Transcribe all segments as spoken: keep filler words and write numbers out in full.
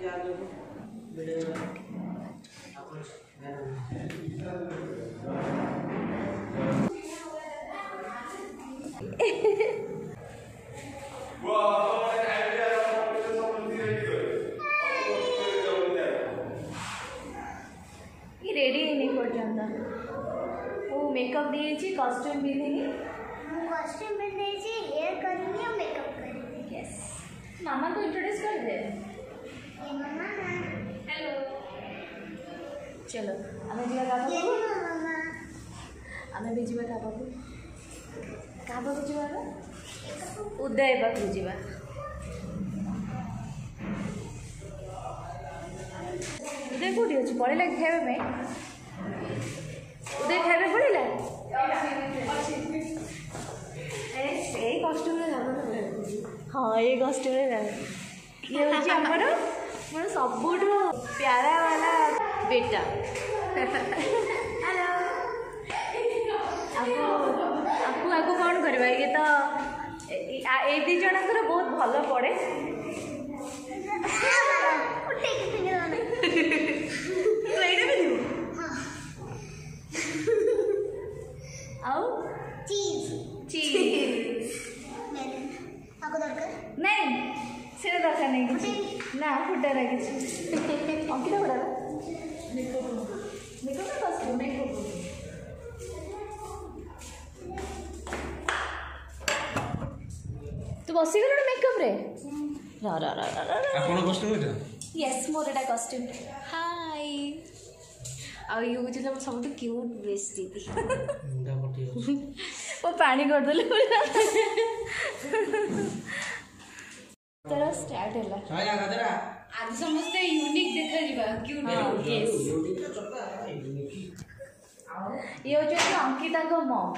Ready नहीं पड़ता वो मेकअप दिए कॉस्ट्यूम भी नहीं कॉस्ट्यूम भी नहीं हेयर करनी और मेकअप करनी। यस मामा को इंट्रोड्यूस कर दे। ये मामा हेलो चलो आमे जीवा का ये मामा आमे भी जीवा का बाबू का बाबू जीवा उदय बाबू जीवा उदय कोठी अछि पड़ेला खाइबा में उदय खाइबा पड़ेला ए कॉस्ट्यूम रे हाँ ये कॉस्ट्यूम रे ये होची हमर मोर सबुठु प्यारा वाला बेटा हेलो आपको आपको आपको कौन करबा ये तो ए दी जनकर बहुत भलो पड़े नहीं से दरकार नहीं किसी ना फुटा रहा किसी अंकिता फुटा मेकअप मेकअप ना बस मेकअप तू बसी गलो मेकअप रे रा रा रा रा रा आपन costume Etah yes more Etah costume hi uh you जे सब सबटू क्यूट बेस्ट दीदी मुंडा पटी वो पानी कर देले तरह स्टार्ट हैला हाय गदरा आज समस्त यूनिक देखा जीवा क्यूट यस यूनिक तो चलता है यूनिक ये हो जो अंकिता को मॉम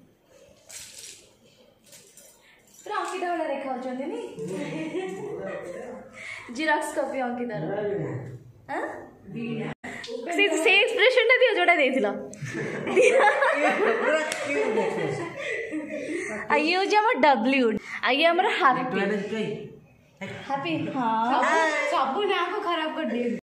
पूरा अंकिता वाला देखा हो चंदे नी जेरॉक्स कॉपी अंकिता रो हां से से एक्सप्रेशन टा दियो जोड़ा देथिला आइए हो जे हमर डब्ल्यू आइए हमर हैप्पी हैप्पी हाँ सब ना को खराब कर दिए।